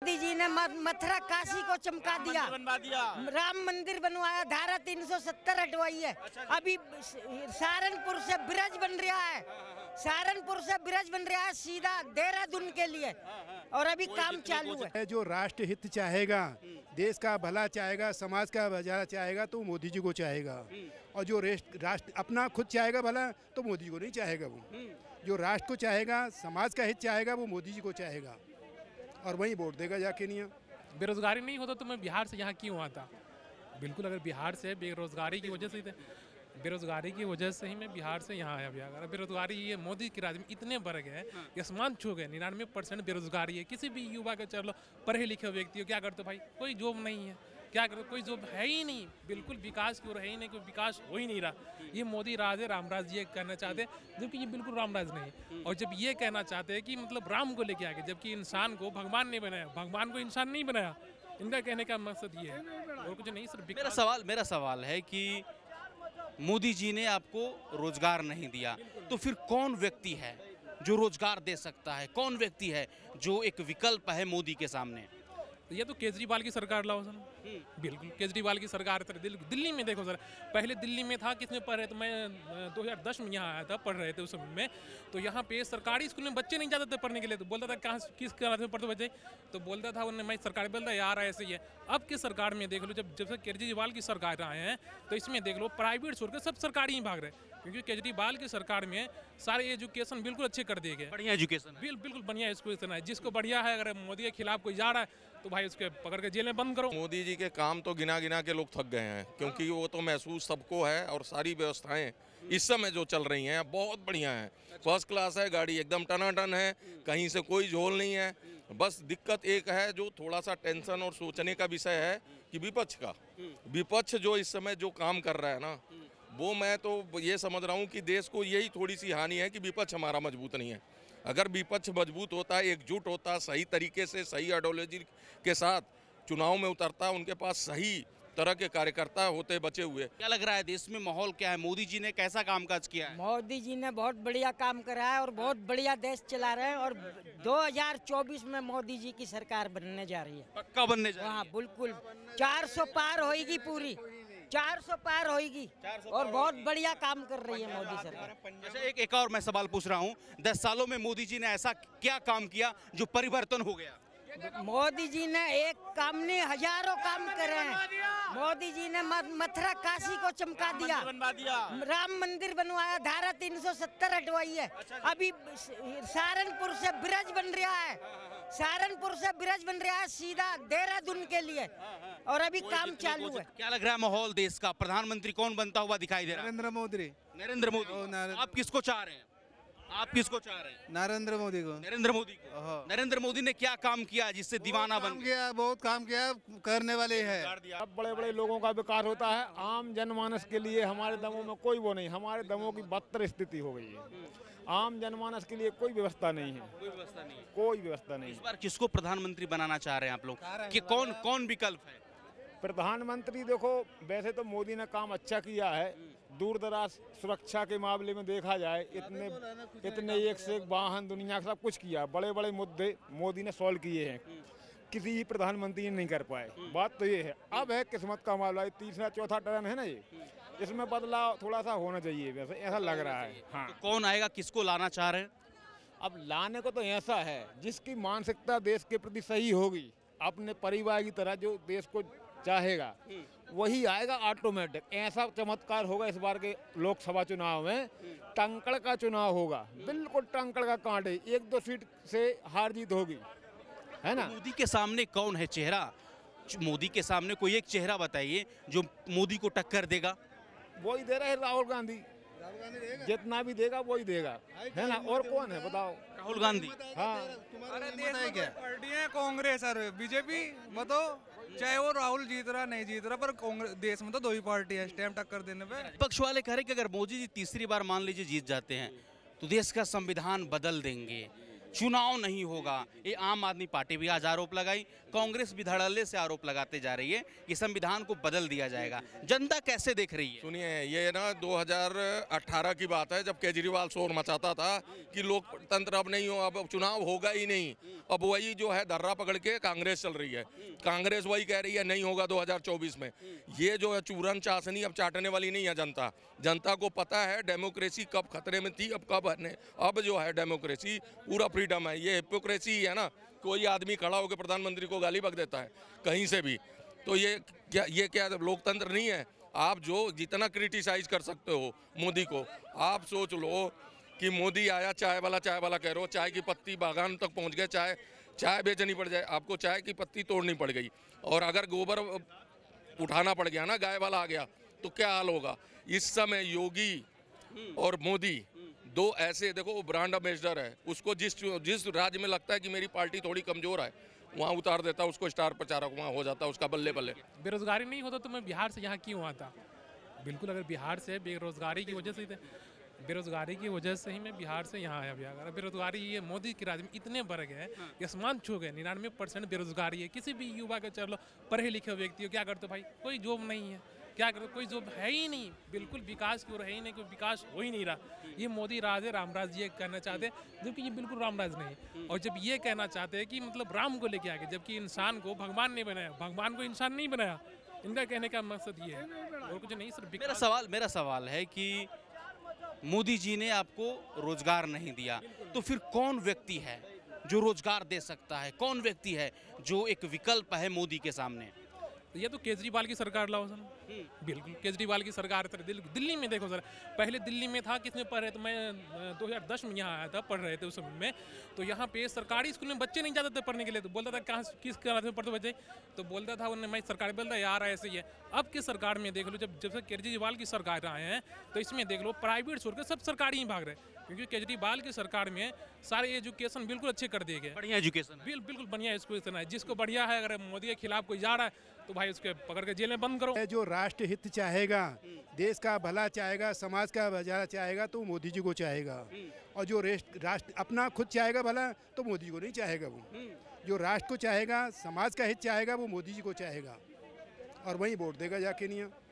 मोदी जी ने मथुरा काशी को चमका दिया, राम मंदिर बनवाया, धारा 370 हटवाई है। अभी सहारनपुर से ब्रिज बन रहा है, सहारनपुर से ब्रिज बन रहा है सीधा देहरादून के लिए, और अभी काम चालू है। जो राष्ट्र हित चाहेगा, देश का भला चाहेगा, समाज का भला चाहेगा तो मोदी जी को चाहेगा, और जो राष्ट्र अपना खुद चाहेगा भला तो मोदी जी को नहीं चाहेगा। वो जो राष्ट्र को चाहेगा, समाज का हित चाहेगा, वो मोदी जी को चाहेगा और वही वोट देगा जाके। नहीं बेरोजगारी नहीं होता तो मैं बिहार से यहाँ क्यों आता? बिल्कुल, अगर बिहार से बेरोजगारी की वजह से ही मैं बिहार से यहाँ आया। अगर बेरोजगारी ये मोदी के राज में इतने बढ़ गए, आसमान छू गए, 99% बेरोजगारी है। किसी भी युवा के चलो पढ़े लिखे व्यक्ति हो, क्या करते भाई? कोई जॉब नहीं है, क्या करो? कोई जॉब है ही नहीं, बिल्कुल विकास की ओर है ही नहीं, कोई विकास हो ही नहीं रहा। ये मोदी राज है, रामराज ये कहना चाहते हैं, जबकि ये बिल्कुल रामराज नहीं। और जब ये कहना चाहते हैं कि मतलब राम को लेके आगे, जबकि इंसान को भगवान ने बनाया, भगवान को इंसान नहीं बनाया। इनका कहने का मकसद ये है और कुछ नहीं। सिर्फ मेरा सवाल है कि मोदी जी ने आपको रोजगार नहीं दिया, तो फिर कौन व्यक्ति है जो रोजगार दे सकता है? कौन व्यक्ति है जो एक विकल्प है मोदी के सामने? ये तो केजरीवाल की सरकार लाओ सर। बिल्कुल केजरीवाल की सरकार। दिल्ली में देखो सर, पहले दिल्ली में था, किसमें पढ़ रहे थे? मैं 2010 में यहाँ आया था, पढ़ रहे थे उस समय में। तो यहाँ पे सरकारी स्कूल में बच्चे नहीं जाते थे पढ़ने के लिए। तो बोलता था कहाँ किस क्लास में पढ़ते बच्चे, तो बोलता था उन्हें मैं सरकारी, बोलता यार ऐसे ही है। अब की सरकार में देख लो, जब से केजरीवाल की सरकार आए हैं तो इसमें देख लो प्राइवेट छोड़ के सब सरकारी ही भाग रहे हैं, क्योंकि केजरीवाल की सरकार में सारे एजुकेशन बिल्कुल अच्छे कर दिए गए। बढ़िया एजुकेशन, बिल्कुल बढ़िया एजुकेशन है। जिसको बढ़िया है, अगर मोदी के खिलाफ कोई जा रहा है तो भाई उसके पकड़ के जेल में बंद करो। मोदी जी के काम तो गिना गिना के लोग थक गए हैं, क्योंकि वो तो महसूस सबको है, और सारी व्यवस्थाएं इस समय जो चल रही हैं बहुत बढ़िया हैं। फर्स्ट क्लास है, गाड़ी एकदम टनाटन है, कहीं से कोई झोल नहीं है। बस दिक्कत एक है जो थोड़ा सा टेंशन और सोचने का विषय है कि विपक्ष जो इस समय जो काम कर रहा है ना, वो मैं तो ये समझ रहा हूँ कि देश को यही थोड़ी सी हानि है कि विपक्ष हमारा मजबूत नहीं है। अगर विपक्ष मजबूत होता, एकजुट होता, सही तरीके से सही आइडियोलॉजी के साथ चुनाव में उतरता, उनके पास सही तरह के कार्यकर्ता होते बचे हुए। क्या लग रहा है देश में माहौल क्या है? मोदी जी ने कैसा कामकाज किया है? मोदी जी ने बहुत बढ़िया काम करा है और बहुत बढ़िया देश चला रहे हैं, और 2024 में मोदी जी की सरकार बनने जा रही है। पक्का बनने जा रही है? हाँ बिल्कुल, 400 पार होगी, पूरी 400 पार होगी, और बहुत बढ़िया काम कर रही है मोदी सरकार। अच्छा, एक और मैं सवाल पूछ रहा हूँ, 10 सालों में मोदी जी ने ऐसा क्या काम किया जो परिवर्तन हो गया? मोदी जी ने एक काम नहीं, हजारों काम करे हैं। मोदी जी ने मथुरा काशी को चमका दिया, राम मंदिर बनवाया, धारा 370 हटवाई है। अभी सहारनपुर से ब्रिज बन रहा है, सहारनपुर से ब्रिज बन रहा है सीधा देहरादून के लिए, और अभी काम चालू है। क्या लग रहा है माहौल देश का? प्रधानमंत्री कौन बनता हुआ दिखाई दे रहा है? नरेंद्र मोदी। आप किसको चाह रहे हैं? आप किसको चाह रहे हैं? नरेंद्र मोदी को। नरेंद्र मोदी ने क्या काम किया जिससे दीवाना बन गया? बहुत काम किया, करने वाले है। अब बड़े बड़े लोगों का विकास होता है, आम जनमानस के लिए हमारे दमों में कोई वो नहीं। हमारे दमों की बदतर स्थिति हो गई है, आम जनमानस के लिए कोई व्यवस्था नहीं है, कोई व्यवस्था नहीं। इस बार किसको प्रधानमंत्री बनाना चाह रहे हैं आप लोग कि कौन विकल्प है? प्रधानमंत्री देखो, वैसे तो मोदी ने काम अच्छा किया है, दूर दराज सुरक्षा के मामले में देखा जाए, इतने एक से एक वाहन, दुनिया का सब कुछ किया। बड़े बड़े मुद्दे मोदी ने सॉल्व किए हैं, किसी भी प्रधानमंत्री ने नहीं कर पाए। बात तो ये है, अब है किस्मत का मामला। तीसरा चौथा टर्म है ना ये, इसमें बदलाव थोड़ा सा होना चाहिए, वैसे ऐसा लग रहा है। हाँ, तो कौन आएगा, किसको लाना चाह रहे हैं? अब लाने को तो ऐसा है जिसकी मानसिकता देश के प्रति सही होगी, अपने परिवार की तरह जो देश को चाहेगा, वही आएगा ऑटोमेटिक। ऐसा चमत्कार होगा इस बार के लोकसभा चुनाव में, टंकड़ का चुनाव होगा, बिल्कुल टंकड़ का कांटे, 1-2 सीट से हार जीत होगी, है ना। मोदी के सामने कौन है चेहरा? मोदी के सामने कोई एक चेहरा बताइए जो मोदी को टक्कर देगा। वही दे रहे हैं, राहुल गांधी। जितना भी देगा वही देगा, है ना। और कौन है बताओ? राहुल गांधी। हाँ, तुम्हारे देश में क्या पार्टी है? कांग्रेस और बीजेपी। बताओ, चाहे वो राहुल जीत रहा नहीं जीत रहा, पर कांग्रेस देश में तो 2 ही पार्टी है स्टैम्प टक्कर देने पे। विपक्ष वाले कह रहे कि अगर मोदी जी तीसरी बार मान लीजिए जीत जाते हैं तो देश का संविधान बदल देंगे, चुनाव नहीं होगा। ये आम आदमी पार्टी भी आज आरोप लगाई, कांग्रेस भी धड़ल्ले से आरोप लगाते जा रही है कि संविधान को बदल दिया जाएगा। जनता कैसे देख रही है? सुनिए, ये ना 2018 की बात है, जब केजरीवाल शोर मचाता था कि लोकतंत्र अब नहीं हो, अब चुनाव होगा ही नहीं। अब वही जो है दर्रा पकड़ के कांग्रेस चल रही है, कांग्रेस वही कह रही है नहीं होगा 2024 में। ये जो है चूरन चाशनी अब चाटने वाली नहीं है जनता। जनता को पता है डेमोक्रेसी कब खतरे में थी, अब कब है। अब जो है डेमोक्रेसी पूरा फ्रीडम है। ये हिपोक्रेसी है ना, कोई आदमी खड़ा होकर प्रधानमंत्री को गाली बक देता है कहीं से भी, तो ये क्या लोकतंत्र नहीं है? आप जो जितना क्रिटिसाइज कर सकते हो मोदी को, आप सोच लो कि मोदी आया, चाय वाला कह रहे हो, चाय की पत्ती बागान तक पहुंच गए, चाय बेचनी पड़ जाए आपको, चाय की पत्ती तोड़नी पड़ गई। और अगर गोबर उठाना पड़ गया ना, गाय वाला आ गया, तो क्या हाल होगा? इस समय योगी और मोदी दो ऐसे, देखो वो ब्रांड एम्बेसडर है, उसको जिस राज्य में लगता है कि मेरी पार्टी थोड़ी कमजोर है, वहाँ उतार देता है उसको, स्टार प्रचारक वहाँ हो जाता है उसका, बल्ले बल्ले। बेरोजगारी नहीं होता तो मैं बिहार से यहाँ क्यों आता? बिल्कुल, अगर बिहार से बेरोजगारी की वजह से ही मैं बिहार से यहाँ आया भी। अगर बेरोजगारी, ये मोदी के राज्य में इतने बढ़ गए, आसमान छू गए, 99% बेरोजगारी है। किसी भी युवा का चलो, पढ़े लिखे व्यक्ति हो, क्या करते भाई? कोई जॉब नहीं है, क्या करो? कोई जॉब है ही नहीं, बिल्कुल विकास की ओर है ही नहीं, कोई विकास हो ही नहीं रहा। ये मोदी राज है, रामराज ये कहना चाहते हैं, जबकि ये बिल्कुल रामराज नहीं है। और जब ये कहना चाहते हैं कि मतलब राम को लेके आगे, जबकि इंसान को भगवान ने बनाया, भगवान को इंसान नहीं बनाया। इनका कहने का मकसद ये है और कुछ नहीं। सिर्फ मेरा सवाल है कि मोदी जी ने आपको रोजगार नहीं दिया, तो फिर कौन व्यक्ति है जो रोजगार दे सकता है? कौन व्यक्ति है जो एक विकल्प है मोदी के सामने? ये तो केजरीवाल की सरकार लाओ सर। बिल्कुल केजरीवाल की सरकार। सर दिल्ली में देखो सर, पहले दिल्ली में था, किसमें पढ़ रहे थे? मैं 2010 में यहाँ आया था, पढ़ रहे थे उस समय में। तो यहाँ पे सरकारी स्कूल में बच्चे नहीं जाते थे पढ़ने के लिए। तो बोलता था कहाँ किस क्लास में पढ़ते बच्चे, तो बोलता था उन्हें, मैं सरकार बोलता यार ऐसे ही है। अब की सरकार में देख लो, जब से केजरीवाल की सरकार आए हैं, तो इसमें देख लो प्राइवेट छोड़ के सब सरकारी ही भाग रहे हैं। क्योंकि केजरीवाल की सरकार में सारे एजुकेशन बिल्कुल अच्छे कर दिए गए, बढ़िया एजुकेशन है। बिल्कुल बढ़िया एजुकेशन है। जिसको बढ़िया है, अगर मोदी के खिलाफ कोई जा रहा है तो भाई उसके पकड़ के जेल में बंद करो। जो राष्ट्र हित चाहेगा, देश का भला चाहेगा, समाज का भला चाहेगा, तो मोदी जी को चाहेगा। और जो राष्ट्र अपना खुद चाहेगा भला, तो मोदी जी को नहीं चाहेगा। वो जो राष्ट्र को चाहेगा, समाज का हित चाहेगा, वो मोदी जी को चाहेगा और वहीं वोट देगा जाके। नहीं